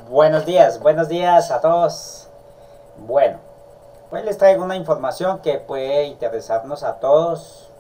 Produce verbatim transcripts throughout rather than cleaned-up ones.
Buenos días, buenos días a todos. Bueno, pues les traigo una información que puede interesarnos a todos,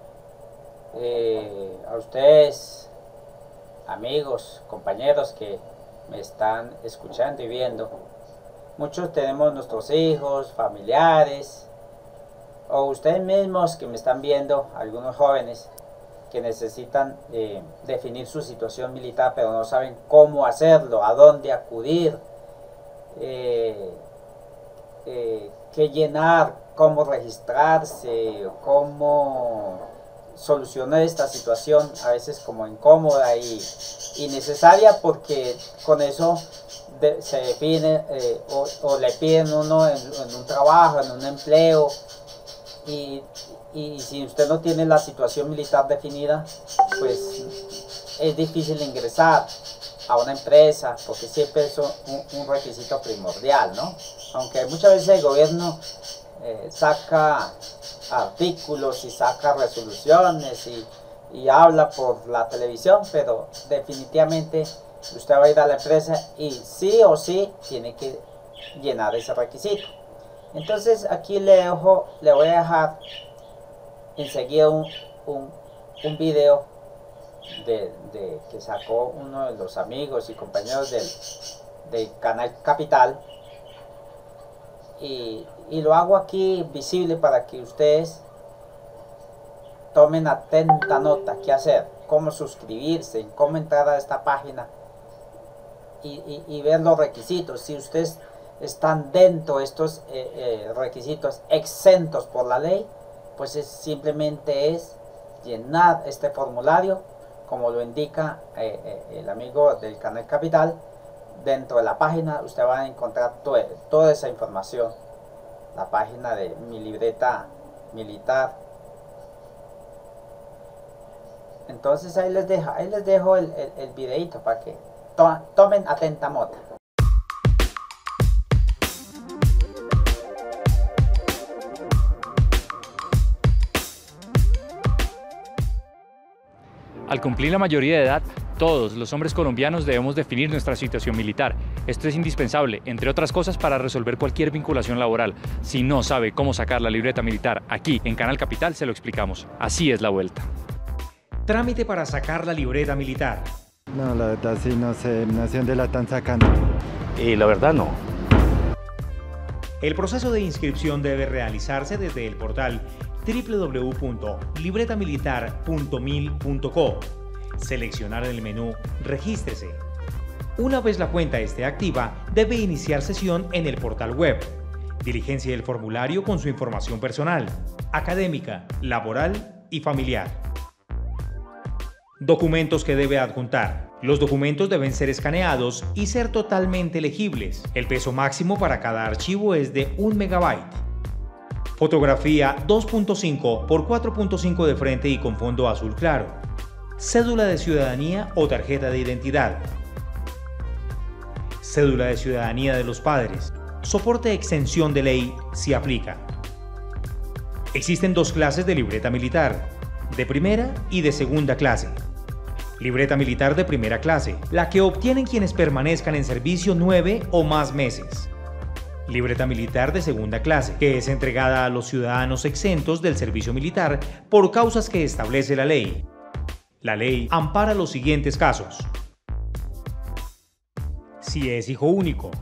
eh, a ustedes, amigos, compañeros que me están escuchando y viendo. Muchos tenemos nuestros hijos, familiares, o ustedes mismos que me están viendo, algunos jóvenes que necesitan eh, definir su situación militar, pero no saben cómo hacerlo, a dónde acudir, eh, eh, qué llenar, cómo registrarse, cómo solucionar esta situación, a veces como incómoda y innecesaria, porque con eso de, se define eh, o, o le piden uno en, en un trabajo, en un empleo, y y si usted no tiene la situación militar definida, pues es difícil ingresar a una empresa, porque siempre es un, un requisito primordial, ¿no? Aunque muchas veces el gobierno eh, saca artículos y saca resoluciones y, y habla por la televisión, pero definitivamente usted va a ir a la empresa y sí o sí tiene que llenar ese requisito. Entonces aquí le, dejo, le voy a dejar enseguida un, un, un video de, de, que sacó uno de los amigos y compañeros del, del canal Capital, y, y lo hago aquí visible para que ustedes tomen atenta nota qué hacer, cómo suscribirse, cómo entrar a esta página y, y, y ver los requisitos. Si ustedes están dentro de estos eh, eh, requisitos exentos por la ley, pues es, simplemente es llenar este formulario como lo indica eh, eh, el amigo del canal Capital. Dentro de la página usted va a encontrar to toda esa información, la página de mi libreta militar. Entonces ahí les dejo, ahí les dejo el, el, el videito para que to tomen atenta nota. Al cumplir la mayoría de edad, todos los hombres colombianos debemos definir nuestra situación militar. Esto es indispensable, entre otras cosas, para resolver cualquier vinculación laboral. Si no sabe cómo sacar la libreta militar, aquí en Canal Capital se lo explicamos. Así es la vuelta. Trámite para sacar la libreta militar. No, la verdad sí, no sé, no sé dónde la están sacando. Y la verdad no. El proceso de inscripción debe realizarse desde el portal w w w punto libreta militar punto mil punto co. Seleccionar el menú Regístrese. Una vez la cuenta esté activa, debe iniciar sesión en el portal web. Diligencia el formulario con su información personal, académica, laboral y familiar. Documentos que debe adjuntar. Los documentos deben ser escaneados y ser totalmente legibles. El peso máximo para cada archivo es de un megabyte. Fotografía dos punto cinco por cuatro punto cinco de frente y con fondo azul claro. Cédula de ciudadanía o tarjeta de identidad. Cédula de ciudadanía de los padres. Soporte de exención de ley si aplica. Existen dos clases de libreta militar, de primera y de segunda clase. Libreta militar de primera clase, la que obtienen quienes permanezcan en servicio nueve o más meses. Libreta militar de segunda clase, que es entregada a los ciudadanos exentos del servicio militar por causas que establece la ley. La ley ampara los siguientes casos. Si es hijo único.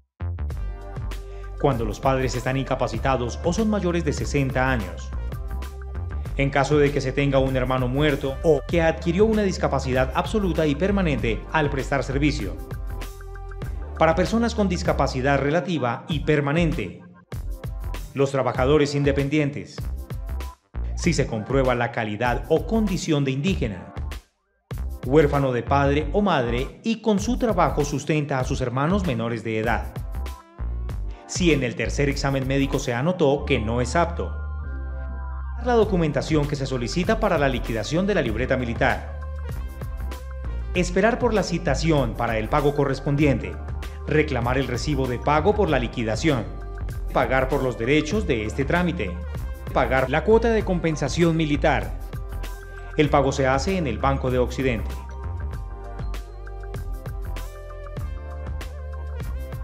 Cuando los padres están incapacitados o son mayores de sesenta años. En caso de que se tenga un hermano muerto o que adquirió una discapacidad absoluta y permanente al prestar servicio. Para personas con discapacidad relativa y permanente. Los trabajadores independientes. Si se comprueba la calidad o condición de indígena. Huérfano de padre o madre y con su trabajo sustenta a sus hermanos menores de edad. Si en el tercer examen médico se anotó que no es apto. La documentación que se solicita para la liquidación de la libreta militar. Esperar por la citación para el pago correspondiente. Reclamar el recibo de pago por la liquidación. Pagar por los derechos de este trámite. Pagar la cuota de compensación militar. El pago se hace en el Banco de Occidente.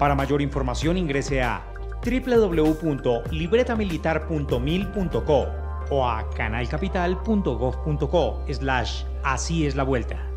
Para mayor información ingrese a w w w punto libretamilitar punto mil punto co o a canalcapital punto gov punto co slash así es la vuelta.